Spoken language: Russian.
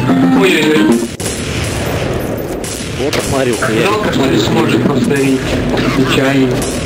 Ой-ой-ой. Вот смотрю. Жалко, что не сможет повторить случайно.